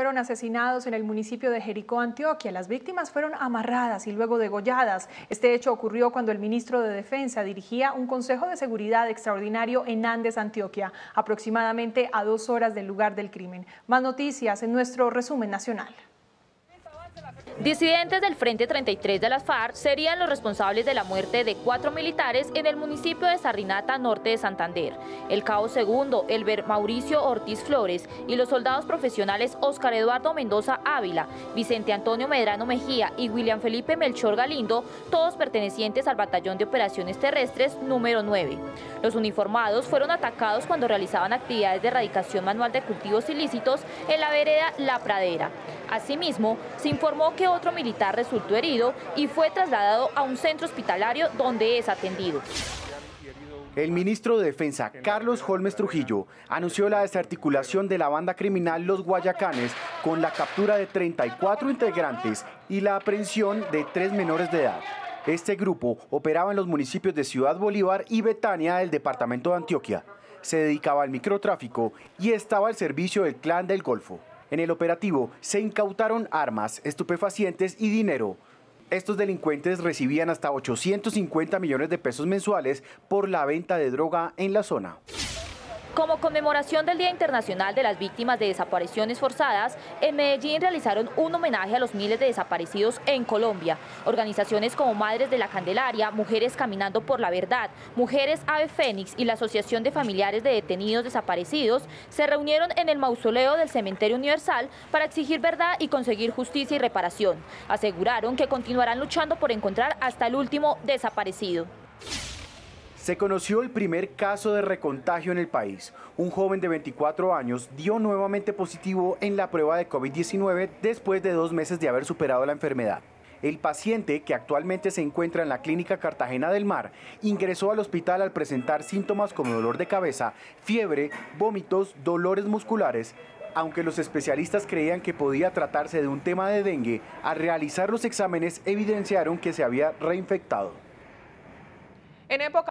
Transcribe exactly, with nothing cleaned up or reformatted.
Fueron asesinados en el municipio de Jericó, Antioquia. Las víctimas fueron amarradas y luego degolladas. Este hecho ocurrió cuando el ministro de Defensa dirigía un consejo de seguridad extraordinario en Andes, Antioquia, aproximadamente a dos horas del lugar del crimen. Más noticias en nuestro resumen nacional. Disidentes del Frente treinta y tres de las FARC serían los responsables de la muerte de cuatro militares en el municipio de Sarrinata, norte de Santander. El cabo segundo, Elber Mauricio Ortiz Flores, y los soldados profesionales Oscar Eduardo Mendoza Ávila, Vicente Antonio Medrano Mejía y William Felipe Melchor Galindo, todos pertenecientes al Batallón de Operaciones Terrestres número nueve. Los uniformados fueron atacados cuando realizaban actividades de erradicación manual de cultivos ilícitos en la vereda La Pradera. Asimismo, se informó que otro militar resultó herido y fue trasladado a un centro hospitalario donde es atendido. El ministro de Defensa, Carlos Holmes Trujillo, anunció la desarticulación de la banda criminal Los Guayacanes con la captura de treinta y cuatro integrantes y la aprehensión de tres menores de edad. Este grupo operaba en los municipios de Ciudad Bolívar y Betania del departamento de Antioquia. Se dedicaba al microtráfico y estaba al servicio del Clan del Golfo. En el operativo se incautaron armas, estupefacientes y dinero. Estos delincuentes recibían hasta ochocientos cincuenta millones de pesos mensuales por la venta de droga en la zona. Como conmemoración del Día Internacional de las Víctimas de Desapariciones Forzadas, en Medellín realizaron un homenaje a los miles de desaparecidos en Colombia. Organizaciones como Madres de la Candelaria, Mujeres Caminando por la Verdad, Mujeres Ave Fénix y la Asociación de Familiares de Detenidos Desaparecidos se reunieron en el mausoleo del Cementerio Universal para exigir verdad y conseguir justicia y reparación. Aseguraron que continuarán luchando por encontrar hasta el último desaparecido. Se conoció el primer caso de recontagio en el país. Un joven de veinticuatro años dio nuevamente positivo en la prueba de COVID diecinueve después de dos meses de haber superado la enfermedad. El paciente, que actualmente se encuentra en la clínica Cartagena del Mar, ingresó al hospital al presentar síntomas como dolor de cabeza, fiebre, vómitos, dolores musculares. Aunque los especialistas creían que podía tratarse de un tema de dengue, al realizar los exámenes evidenciaron que se había reinfectado. En época